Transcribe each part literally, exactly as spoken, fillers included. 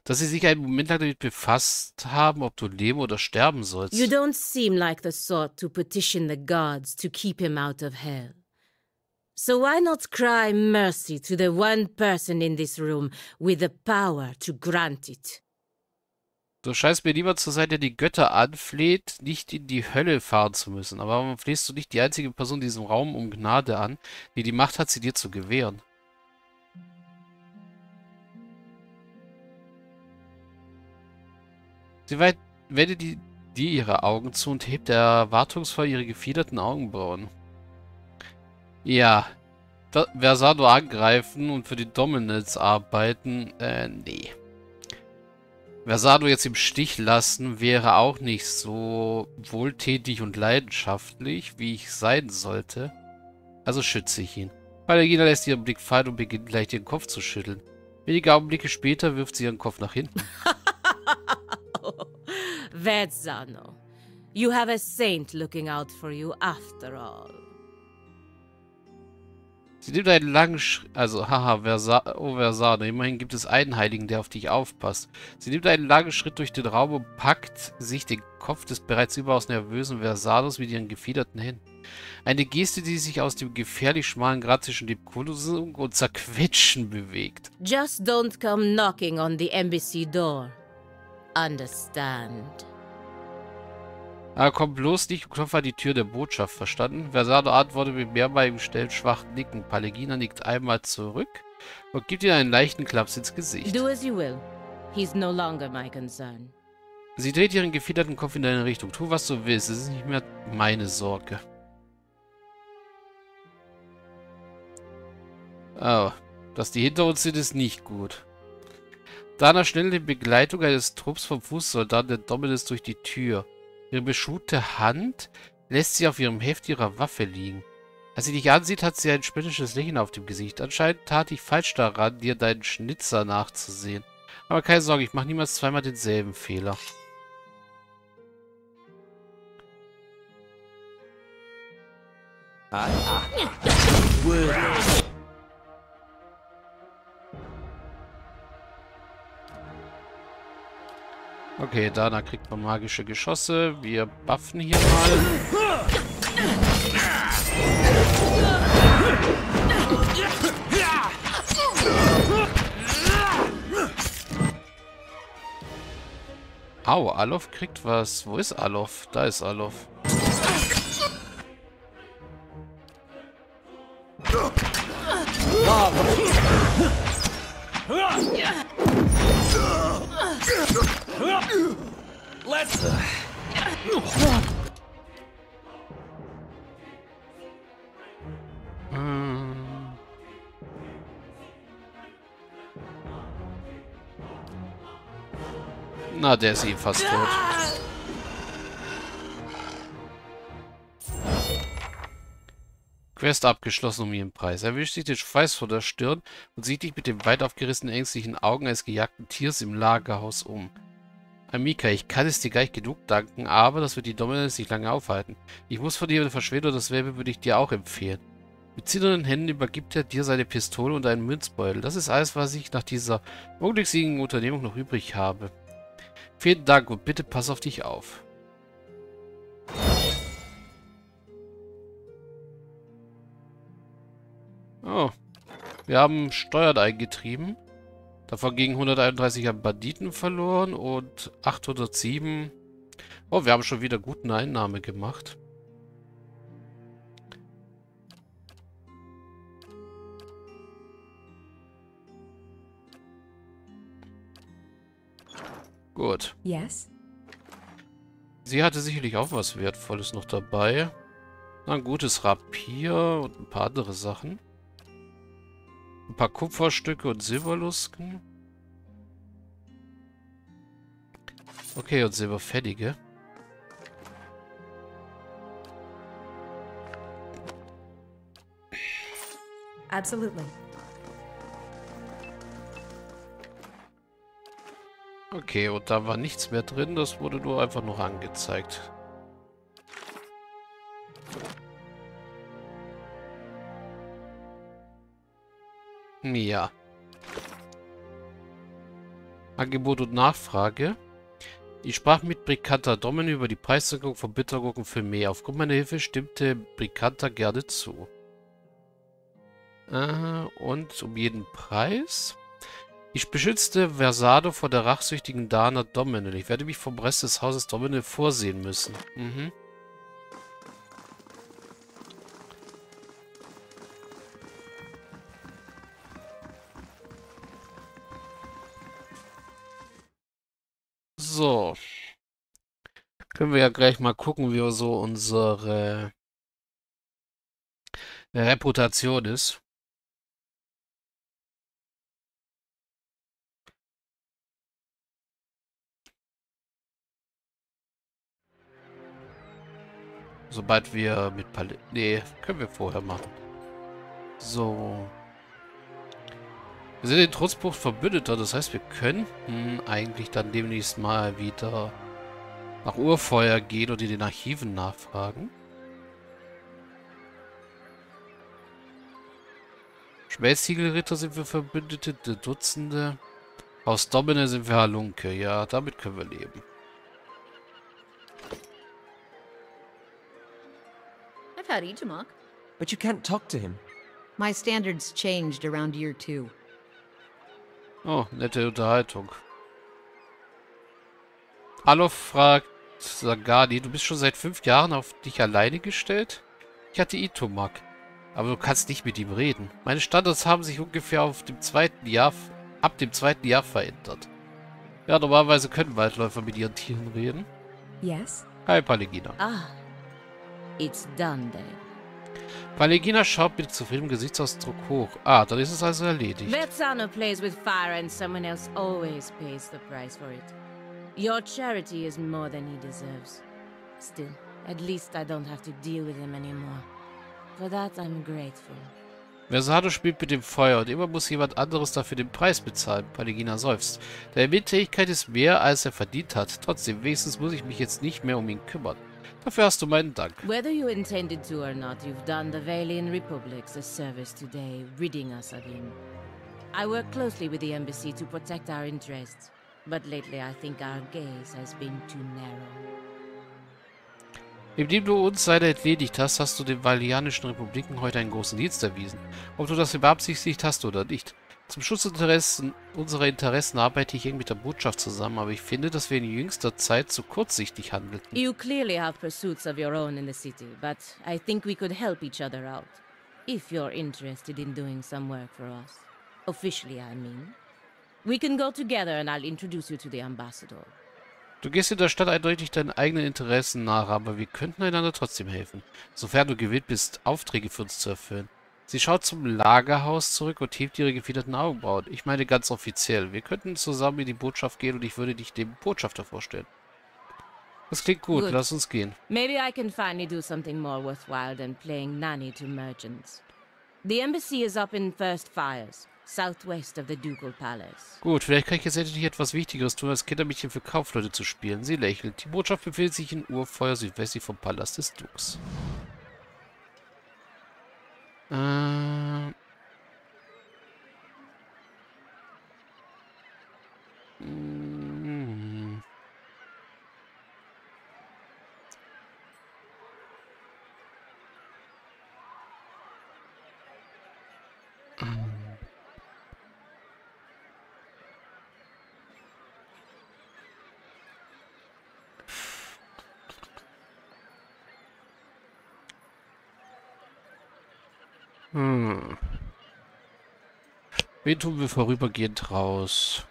dass sie sich einen Moment lang damit befasst haben, ob du leben oder sterben You sollst. don't seem like the sort to petition the gods to keep him out of hell. So why not cry mercy to the one person in this room with the power to grant it? Du scheinst mir niemand zu sein, der die Götter anfleht, nicht in die Hölle fahren zu müssen. Aber warum flehst du nicht die einzige Person in diesem Raum um Gnade an, die die Macht hat, sie dir zu gewähren? Sie weit wendet die, dir ihre Augen zu und hebt erwartungsvoll ihre gefiederten Augenbrauen. Ja, da, Versado angreifen und für die Dominance arbeiten, äh, nee. Versado jetzt im Stich lassen wäre auch nicht so wohltätig und leidenschaftlich, wie ich sein sollte. Also schütze ich ihn. Pallegina lässt ihren Blick fallen und beginnt gleich den Kopf zu schütteln. Wenige Augenblicke später wirft sie ihren Kopf nach hinten. Verzano, you have a saint looking out for you after all. Sie nimmt einen langen Schritt, also haha, Versa oh Versado, immerhin gibt es einen Heiligen, der auf dich aufpasst. Sie nimmt einen langen Schritt durch den Raum und packt sich den Kopf des bereits überaus nervösen Versados mit ihren gefiederten Händen. Eine Geste, die sich aus dem gefährlich schmalen Grat zwischen Liebkosung und Zerquetschen bewegt. Just don't come knocking on the embassy door. Understand? Aber komm bloß nicht und klopf an die Tür der Botschaft, verstanden? Versado antwortet mit mehrmaligem schnellen, schwachen Nicken. Pallegina nickt einmal zurück und gibt ihr einen leichten Klaps ins Gesicht. Do as you will. He's no longer my concern. Sie dreht ihren gefiederten Kopf in deine Richtung. Tu, was du willst. Es ist nicht mehr meine Sorge. Oh, dass die hinter uns sind, ist nicht gut. Dana schnell in Begleitung eines Trupps vom Fußsoldaten der Dominus durch die Tür. Ihre beschuhte Hand lässt sie auf ihrem Heft ihrer Waffe liegen. Als sie dich ansieht, hat sie ein spöttisches Lächeln auf dem Gesicht. Anscheinend tat ich falsch daran, dir deinen Schnitzer nachzusehen. Aber keine Sorge, ich mache niemals zweimal denselben Fehler. Ah, ah. Word. Okay, Dana kriegt man magische Geschosse. Wir buffen hier mal. Au, Alof kriegt was. Wo ist Alof? Da ist Alof. Let's. Hm. Na, der ist eh fast tot. Quest abgeschlossen um jeden Preis. Er wischt sich den Schweiß vor der Stirn und sieht dich mit den weit aufgerissenen, ängstlichen Augen eines gejagten Tiers im Lagerhaus um. Amika, ich kann es dir gleich genug danken, aber das wird die Dominance nicht lange aufhalten. Ich muss von dir eine Verschwendung, dasselbe würde ich dir auch empfehlen. Mit zitternden Händen übergibt er dir seine Pistole und einen Münzbeutel. Das ist alles, was ich nach dieser unglücklichen Unternehmung noch übrig habe. Vielen Dank und bitte pass auf dich auf. Oh, wir haben Steuern eingetrieben. Davon gegen hunderteinunddreißig an Banditen verloren und achthundertsieben. Oh, wir haben schon wieder guten Einnahme gemacht. Gut. Yes? Sie hatte sicherlich auch was Wertvolles noch dabei. Ein gutes Rapier und ein paar andere Sachen. Ein paar Kupferstücke und Silberlusken. Okay, und Silberfällige. Absolutely. Okay, und da war nichts mehr drin, das wurde nur einfach noch angezeigt. Ja. Angebot und Nachfrage. Ich sprach mit Bricanta Domine über die Preissenkung von Bittergurken für Mehr. Aufgrund meiner Hilfe stimmte Bricanta gerne zu. Äh, und um jeden Preis? Ich beschützte Versado vor der rachsüchtigen Dana Domine. Ich werde mich vom Rest des Hauses Domine vorsehen müssen. Mhm. So. Können wir ja gleich mal gucken, wie so unsere Reputation ist. Sobald wir mit Pal... Nee, können wir vorher machen. So. Wir sind in Trutzbucht Verbündeter, das heißt, wir könnten eigentlich dann demnächst mal wieder nach Urfeuer gehen und in den Archiven nachfragen. Schmelztiegelritter sind wir Verbündete, Dutzende. Aus Domine sind wir Halunke. Ja, damit können wir leben. I've had Itamok. But you can't talk to him. My standards changed around year two. Oh, nette Unterhaltung. Hallo, fragt Sagadi. Du bist schon seit fünf Jahren auf dich alleine gestellt? Ich hatte Itomak. Aber du kannst nicht mit ihm reden. Meine Standards haben sich ungefähr auf dem zweiten Jahr, ab dem zweiten Jahr verändert. Ja, normalerweise können Waldläufer mit ihren Tieren reden. Yes? Hi, Palegina. Ah, it's done then. Palegina schaut mit zufriedenem Gesichtsausdruck hoch. Ah, dann ist es also erledigt. Berzano plays with fire and someone else always pays the price for it. Your charity is more than he deserves. Still, at least I don't have to deal with him anymore. For that I'm grateful. Versado spielt mit dem Feuer und immer muss jemand anderes dafür den Preis bezahlen. Palegina seufzt. Deine Mildtätigkeit ist mehr, als er verdient hat. Trotzdem, wenigstens muss ich mich jetzt nicht mehr um ihn kümmern. Dafür hast du meinen Dank. Whether you intended to or not, you've done the Valian Republics a service today, ridding us of him. I work closely with the embassy to protect our interests, but lately I think our gaze has been too narrow. Indem du uns leider entledigt hast, hast du den Valianischen Republiken heute einen großen Dienst erwiesen. Ob du das beabsichtigt hast oder nicht. Zum Schutz Interessen, unserer Interessen arbeite ich eng mit der Botschaft zusammen, aber ich finde, dass wir in jüngster Zeit zu kurzsichtig handelten. You clearly have pursuits of your own in the city, but I think we could help each other out. If you're interested in doing some work for us. Officially, I mean. We can go together and I'll introduce you to the ambassador. Du gehst in der Stadt eindeutig deinen eigenen Interessen nach, aber wir könnten einander trotzdem helfen, sofern du gewillt bist, Aufträge für uns zu erfüllen. Sie schaut zum Lagerhaus zurück und hebt ihre gefiederten Augenbrauen. Ich meine ganz offiziell. Wir könnten zusammen in die Botschaft gehen und ich würde dich dem Botschafter vorstellen. Das klingt gut. Gut. Lass uns gehen. Maybe I can finally do something more worthwhile than playing nanny to merchants. The embassy is up in First Fires, southwest of the Ducal Palace. Gut, vielleicht kann ich jetzt endlich etwas Wichtigeres tun, als Kindermädchen für Kaufleute zu spielen. Sie lächelt. Die Botschaft befindet sich in Urfeuer südwestlich vom Palast des Dukes. Äh... Mm. Hm. Wen tun wir vorübergehend raus?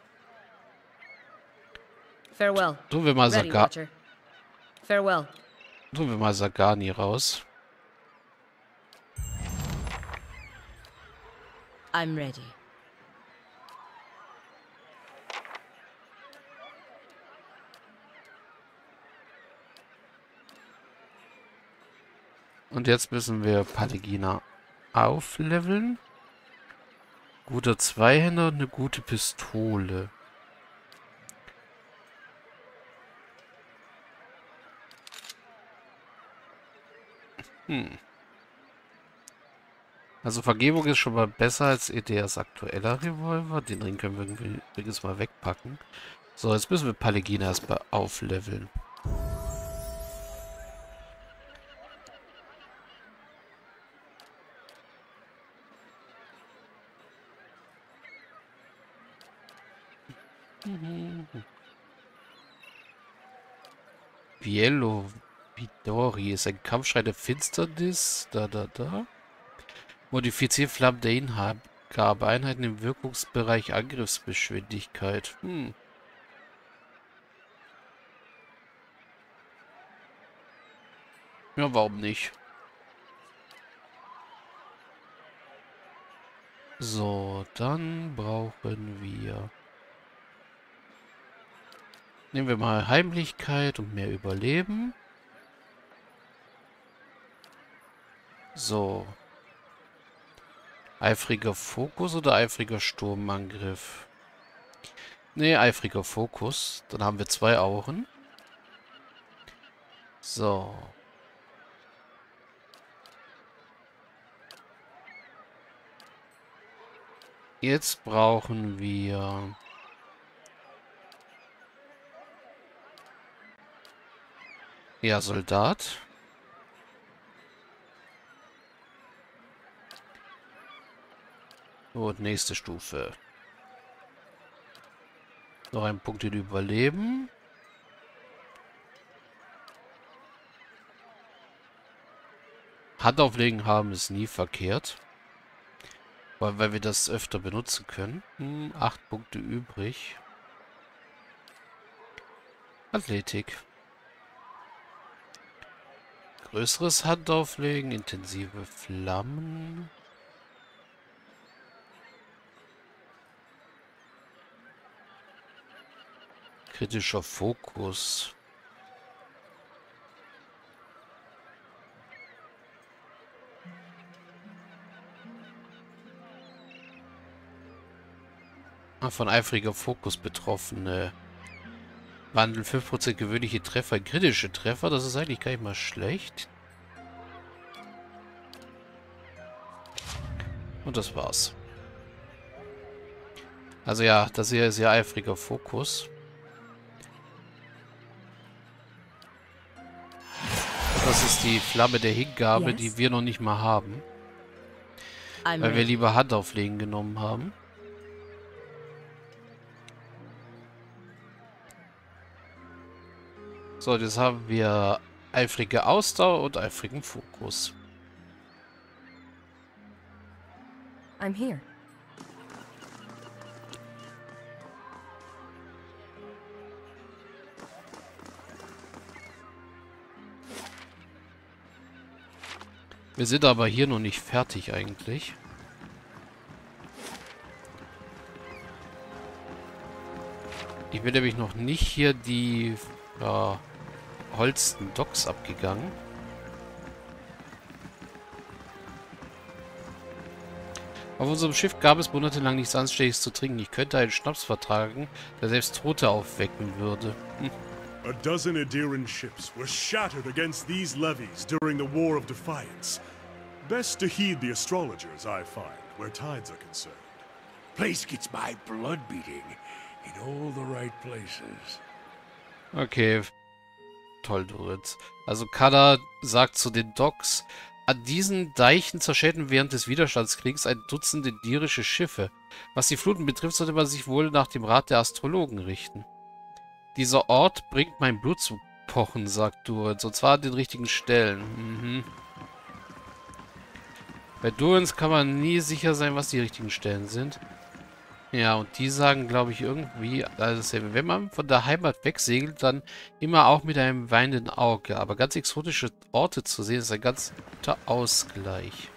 Farewell. Tun wir mal Ready, Saga Watcher. Farewell. tun wir mal Sagani raus. I'm ready. Und jetzt müssen wir Palegina aufleveln. Guter Zweihänder und eine gute Pistole. Hm. Also Vergebung ist schon mal besser als E D Rs aktueller Revolver. Den Ring können wir irgendwie übrigens mal wegpacken. So, jetzt müssen wir Palegina erstmal aufleveln. Bielo Vidori ist ein Kampfschrei der Finsternis. Da, da, da. Modifiziert Flammen der Hingabe. Einheiten im Wirkungsbereich Angriffsgeschwindigkeit. Hm. Ja, warum nicht? So, dann brauchen wir... Nehmen wir mal Heimlichkeit und mehr Überleben. So. Eifriger Fokus oder eifriger Sturmangriff? Ne, eifriger Fokus. Dann haben wir zwei Auren. So. Jetzt brauchen wir... Ja, Soldat. Und nächste Stufe. Noch ein Punkt in Überleben. Handauflegen haben ist nie verkehrt. Weil, weil wir das öfter benutzen können. Hm, acht Punkte übrig. Athletik. Größeres Handauflegen, intensive Flammen. Kritischer Fokus. Ah, von eifriger Fokus Betroffene. Wandel fünf Prozent gewöhnliche Treffer, kritische Treffer. Das ist eigentlich gar nicht mal schlecht. Und das war's. Also ja, das hier ist ja eifriger Fokus. Das ist die Flamme der Hingabe, yes, die wir noch nicht mal haben. I'm weil wir lieber Handauflegen genommen haben. So, jetzt haben wir eifrige Ausdauer und eifrigen Fokus. I'm here. Wir sind aber hier noch nicht fertig eigentlich. Ich bin nämlich noch nicht hier die ja, Holsten Docks abgegangen. Auf unserem Schiff gab es monatelang nichts Anständiges zu trinken. Ich könnte einen Schnaps vertragen, der selbst Tote aufwecken würde. Hm. A dozen Adiran ships were shattered against these levies during the War of Defiance. Best to heed the astrologers, I find, where tides are concerned. Place gets my blood beating in all the right places. Okay. Toll, Duritz. Also Kada sagt zu den Docks, an diesen Deichen zerschellten während des Widerstandskriegs ein Dutzend indirische Schiffe. Was die Fluten betrifft, sollte man sich wohl nach dem Rat der Astrologen richten. Dieser Ort bringt mein Blut zu pochen, sagt Duritz, und zwar an den richtigen Stellen. Mhm. Bei Duritz kann man nie sicher sein, was die richtigen Stellen sind. Ja, und die sagen, glaube ich, irgendwie, also wenn man von der Heimat wegsegelt, dann immer auch mit einem weinenden Auge. Aber ganz exotische Orte zu sehen, ist ein ganz guter Ausgleich.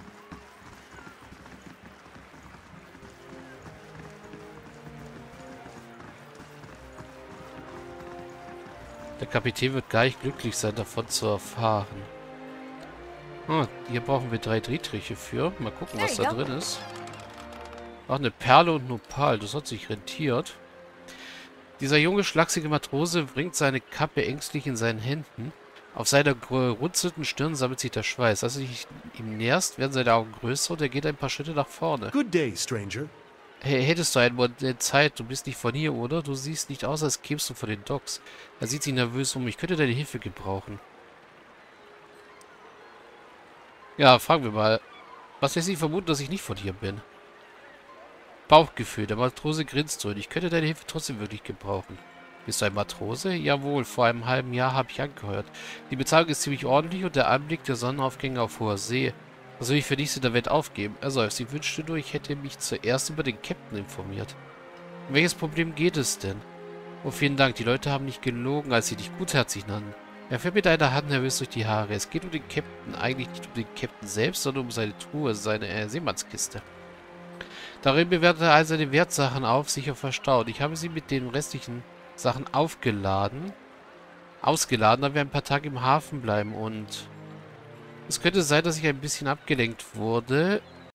Der Kapitän wird gar nicht glücklich sein, davon zu erfahren. Oh, hier brauchen wir drei Dietriche für. Mal gucken, was da drin ist. Ach, eine Perle und ein Opal. Das hat sich rentiert. Dieser junge, schlachsige Matrose bringt seine Kappe ängstlich in seinen Händen. Auf seiner gerunzelten Stirn sammelt sich der Schweiß. Als du dich ihm näherst, werden seine Augen größer und er geht ein paar Schritte nach vorne. Good day, stranger. Hey, hättest du einen Moment Zeit? Du bist nicht von hier, oder? Du siehst nicht aus, als kämst du von den Docks. Er sieht sich nervös um. Ich könnte deine Hilfe gebrauchen. Ja, fragen wir mal. Was lässt sich vermuten, dass ich nicht von hier bin? Bauchgefühl. Der Matrose grinst so. Und ich könnte deine Hilfe trotzdem wirklich gebrauchen. Bist du ein Matrose? Jawohl, vor einem halben Jahr habe ich angehört. Die Bezahlung ist ziemlich ordentlich und der Anblick der Sonnenaufgänge auf hoher See. Was will ich für nichts in der Welt aufgeben? Er seufzt. Ich wünschte nur, ich hätte mich zuerst über den Captain informiert. Um welches Problem geht es denn? Oh, vielen Dank. Die Leute haben nicht gelogen, als sie dich gutherzig nannten. Er fährt mit einer Hand nervös durch die Haare. Es geht um den Captain. Eigentlich nicht um den Captain selbst, sondern um seine Truhe, seine äh, Seemannskiste. Darin bewertet er all seine Wertsachen auf, sicher verstaut. Ich habe sie mit den restlichen Sachen aufgeladen. Ausgeladen, da wir ein paar Tage im Hafen bleiben und... Es könnte sein, dass ich ein bisschen abgelenkt wurde.